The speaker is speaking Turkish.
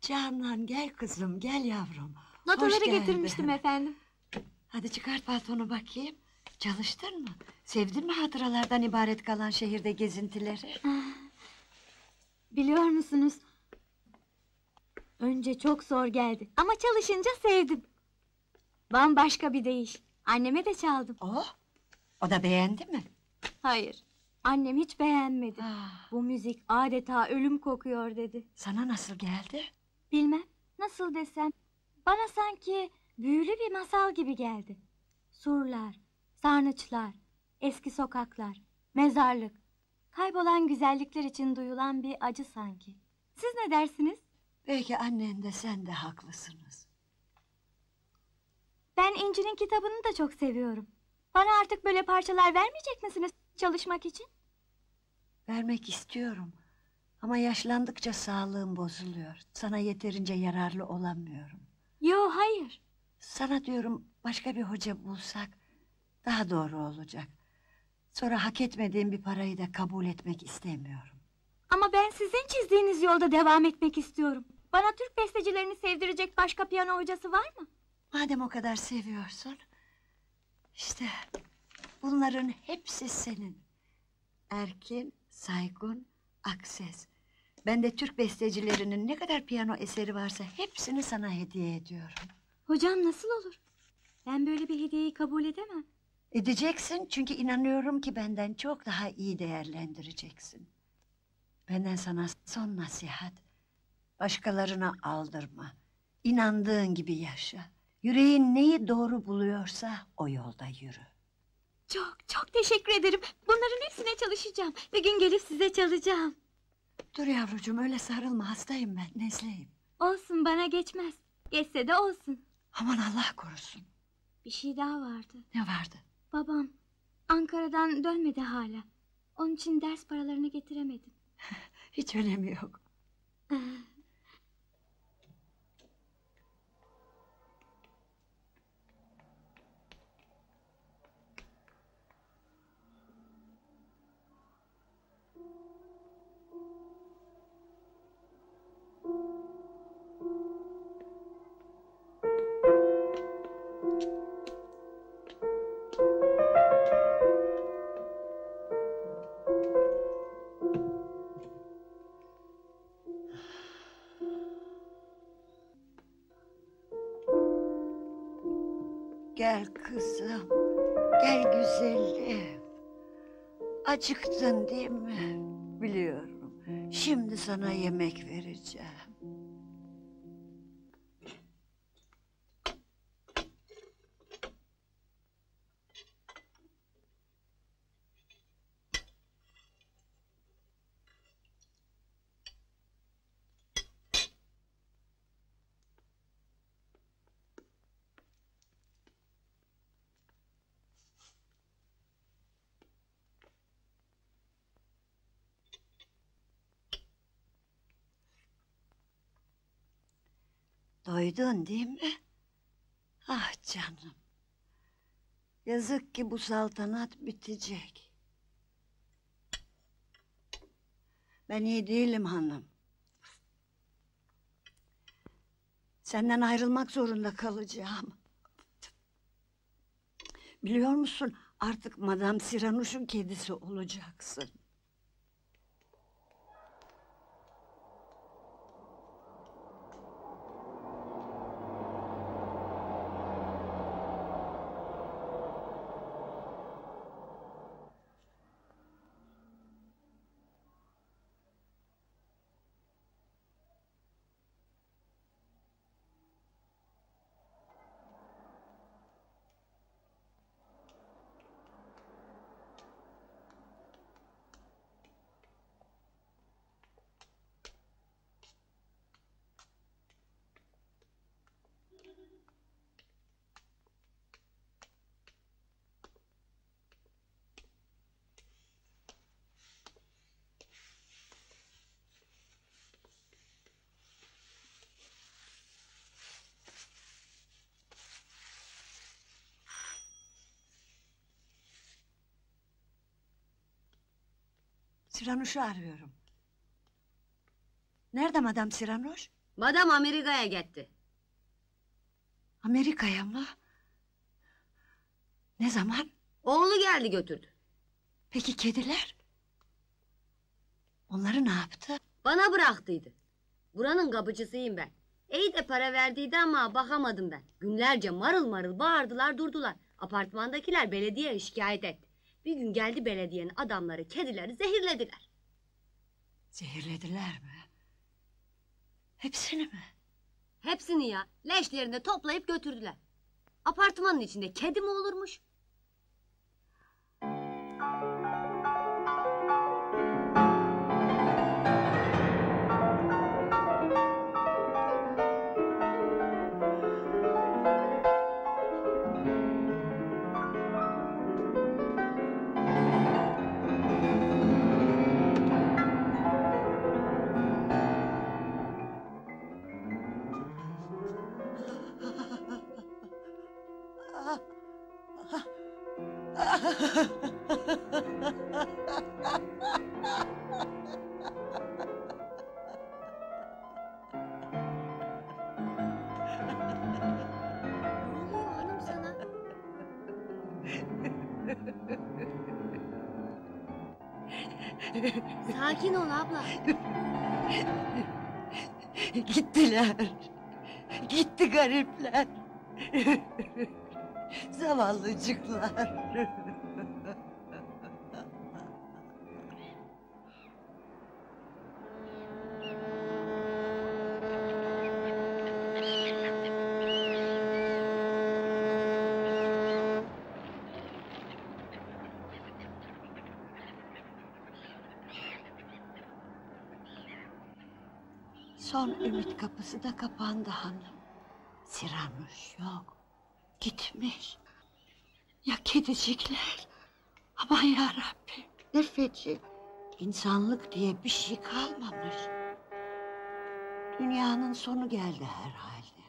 Canan gel kızım, gel yavrum. Hoş Notaları geldin. getirmiştim efendim. Hadi çıkart paltonu bakayım. Çalıştın mı? Sevdin mi hatıralardan ibaret kalan şehirde gezintileri? Biliyor musunuz? Önce çok zor geldi ama çalışınca sevdim. Bambaşka bir deyiş. Anneme de çaldım. O da beğendi mi? Hayır, annem hiç beğenmedi. Ah, Bu müzik adeta ölüm kokuyor dedi. sana nasıl geldi? Bilmem, nasıl desem. Bana sanki büyülü bir masal gibi geldi. Surlar, sarnıçlar, eski sokaklar, mezarlık. Kaybolan güzellikler için duyulan bir acı sanki. Siz ne dersiniz? Belki annen de sen de haklısınız. Ben İnci'nin kitabını da çok seviyorum. Bana artık böyle parçalar vermeyecek misiniz çalışmak için? Vermek istiyorum. Ama yaşlandıkça sağlığım bozuluyor. Sana yeterince yararlı olamıyorum. Yo, hayır. Sana diyorum, başka bir hoca bulsak daha doğru olacak. Sonra hak etmediğim bir parayı da kabul etmek istemiyorum. Ama ben sizin çizdiğiniz yolda devam etmek istiyorum. Bana Türk bestecilerini sevdirecek başka piyano hocası var mı? Madem o kadar seviyorsun, işte bunların hepsi senin. Erkin, Saygun, Akses. Ben de Türk bestecilerinin ne kadar piyano eseri varsa hepsini sana hediye ediyorum. Hocam nasıl olur? Ben böyle bir hediyeyi kabul edemem. Edeceksin, çünkü inanıyorum ki benden çok daha iyi değerlendireceksin. Benden sana son nasihat: başkalarına aldırma. İnandığın gibi yaşa. Yüreğin neyi doğru buluyorsa o yolda yürü. Çok çok teşekkür ederim. Bunların hepsine çalışacağım. Bir gün gelip size çalacağım. Dur yavrucuğum, öyle sarılma, hastayım ben, nezleyim. Olsun, bana geçmez. Geçse de olsun. Aman Allah korusun. Bir şey daha vardı. Ne vardı? Babam Ankara'dan dönmedi hala. Onun için ders paralarını getiremedim. Hiç önemi yok. Gel kızım, gel güzelim. Acıktın değil mi? Biliyorum. Şimdi sana yemek vereceğim. Doydun değil mi? Ah canım. Yazık ki bu saltanat bitecek. Ben iyi değilim hanım. Senden ayrılmak zorunda kalacağım. Biliyor musun, artık Madame Siranuş'un kedisi olacaksın. Siranuş'u arıyorum. Nerede Madame Siranuş? Madam Amerika'ya gitti. Amerika'ya mı? Ne zaman? Oğlu geldi götürdü. Peki kediler? Onları ne yaptı? Bana bıraktıydı. Buranın kapıcısıyım ben. İyi de para verdiydi ama bakamadım ben. Günlerce marıl marıl bağırdılar durdular. Apartmandakiler belediyeye şikayet etti. Bir gün geldi belediyenin adamları kedileri zehirlediler. Zehirlediler mi? Hepsini mi? Hepsini ya leşlerini toplayıp götürdüler. Apartmanın içinde kedi mi olurmuş? Ne oluyor hanım sana? Sakin ol abla. Gittiler. Gitti garipler. Zavallıcıklar. Son ümit kapısı da kapandı hanım. Siranuş yok. Gitmiş. Ya kedicikler? Aman yarabbim. Ne feci. İnsanlık diye bir şey kalmamış. Dünyanın sonu geldi herhalde.